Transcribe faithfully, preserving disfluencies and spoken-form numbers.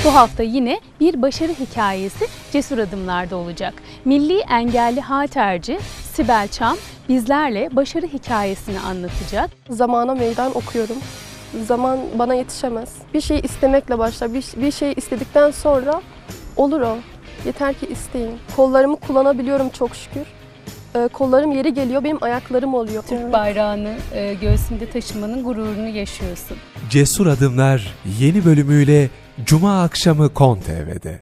Bu hafta yine bir başarı hikayesi Cesur Adımlar'da olacak. Milli engelli halterci Sibel Çam bizlerle başarı hikayesini anlatacak. Zamana meydan okuyorum. Zaman bana yetişemez. Bir şey istemekle başlar. Bir, bir şey istedikten sonra olur o. Yeter ki isteyin. Kollarımı kullanabiliyorum çok şükür. Ee, kollarım yeri geliyor, benim ayaklarım oluyor. Türk bayrağını e, göğsünde taşımanın gururunu yaşıyorsun. Cesur Adımlar yeni bölümüyle Cuma akşamı KON T V'de.